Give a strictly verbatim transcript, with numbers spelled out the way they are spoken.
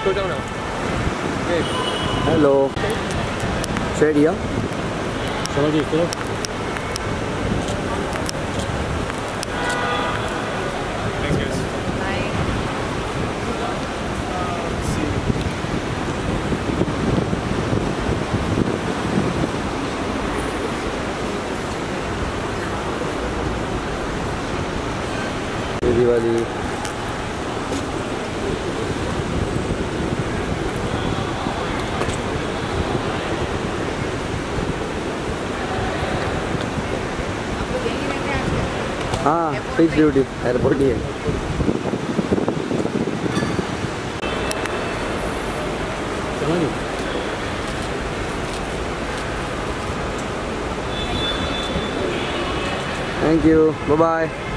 go down now. Okay. Hello. Straight here. Shall I do it? वाली हाँ fix duty airport ही है। Thank you bye bye.